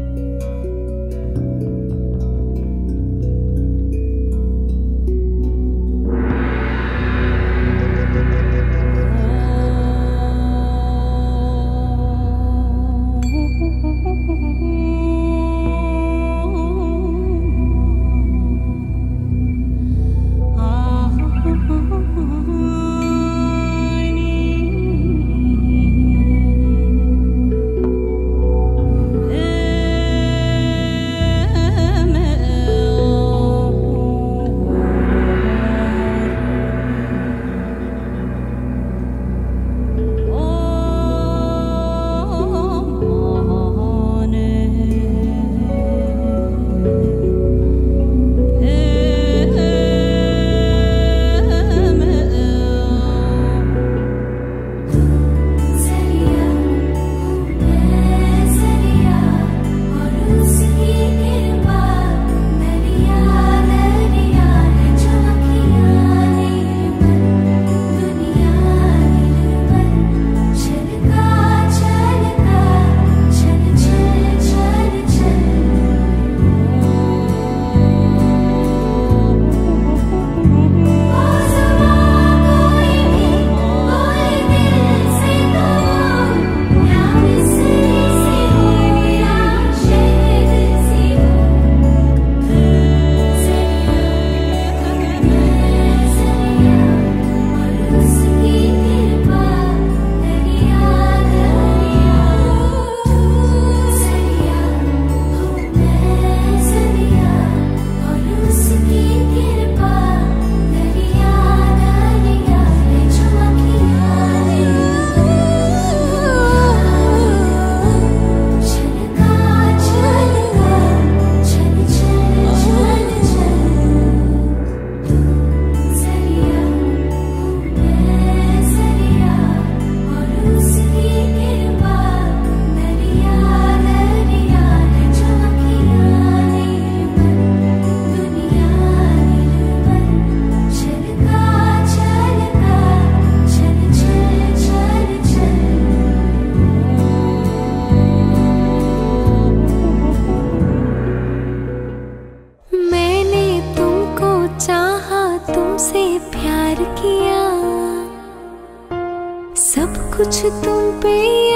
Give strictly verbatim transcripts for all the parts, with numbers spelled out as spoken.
कुछ तुम पे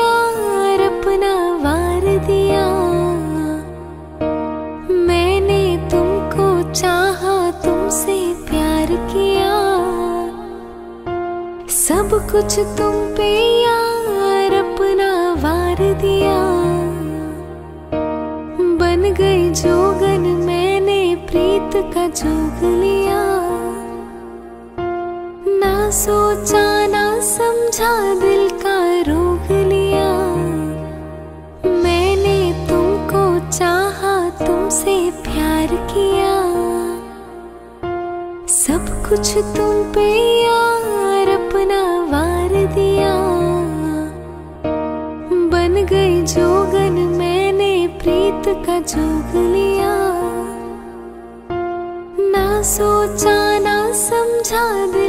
यार अपना वार दिया। मैंने तुमको चाहा, तुमसे प्यार किया। सब कुछ तुम पे यार अपना वार दिया। बन गई जोगन मैंने प्रीत का जोग लिया। ना सोचा ना समझा दिल का रोग लिया। मैंने तुमको चाहा, तुमसे प्यार किया। सब कुछ तुम पे यार अपना वार दिया। बन गई जोगन मैंने प्रीत का जोग लिया। ना सोचा ना समझा दिल